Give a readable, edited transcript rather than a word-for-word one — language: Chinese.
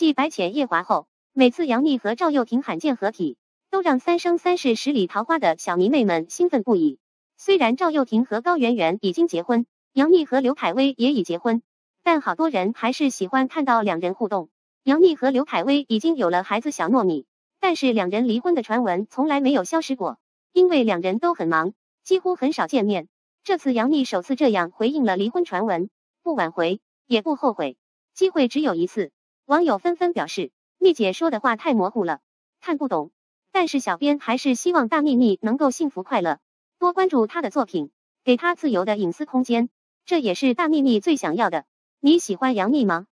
继白浅夜华后，每次杨幂和赵又廷罕见合体，都让三生三世十里桃花的小迷妹们兴奋不已。虽然赵又廷和高圆圆已经结婚，杨幂和刘恺威也已结婚，但好多人还是喜欢看到两人互动。杨幂和刘恺威已经有了孩子小糯米，但是两人离婚的传闻从来没有消失过，因为两人都很忙，几乎很少见面。这次杨幂首次这样回应了离婚传闻，不挽回，也不后悔，机会只有一次。网友纷纷表示，幂姐说的话太模糊了，看不懂。但是小编还是希望大幂幂能够幸福快乐，多关注她的作品，给她自由的隐私空间，这也是大幂幂最想要的。你喜欢杨幂吗？